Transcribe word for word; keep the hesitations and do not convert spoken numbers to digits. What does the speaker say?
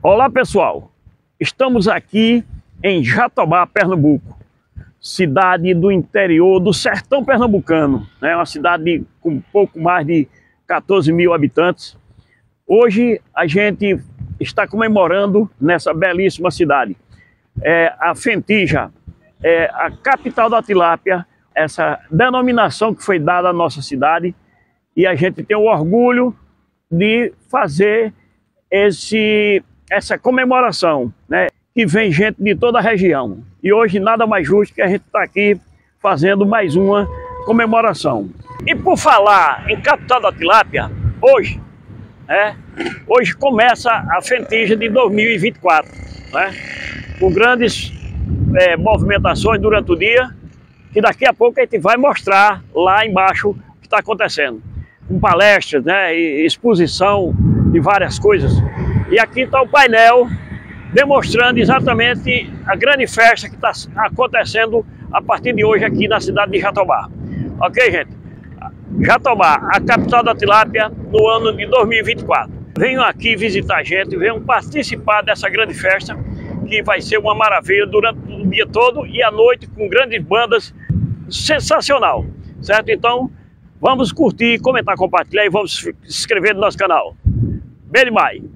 Olá pessoal, estamos aqui em Jatobá, Pernambuco, cidade do interior do sertão pernambucano, né? Uma cidade com pouco mais de quatorze mil habitantes. Hoje a gente está comemorando nessa belíssima cidade. É, a Fentija é a capital da tilápia, essa denominação que foi dada à nossa cidade, e a gente tem o orgulho de fazer esse, essa comemoração, né? Que vem gente de toda a região. E hoje nada mais justo que a gente estar aqui fazendo mais uma comemoração. E por falar em capital da tilápia, hoje, né, hoje começa a Fentija de dois mil e vinte e quatro, né, com grandes é, movimentações durante o dia, que daqui a pouco a gente vai mostrar lá embaixo o que está acontecendo. Com palestras, né, e exposição de várias coisas. E aqui está o painel demonstrando exatamente a grande festa que está acontecendo a partir de hoje aqui na cidade de Jatobá. Ok, gente? Jatobá, a capital da tilápia no ano de dois mil e vinte e quatro. Venham aqui visitar a gente, venham participar dessa grande festa, que vai ser uma maravilha durante o dia todo e à noite com grandes bandas. Sensacional, certo? Então, vamos curtir, comentar, compartilhar e vamos se inscrever no nosso canal. Bem demais!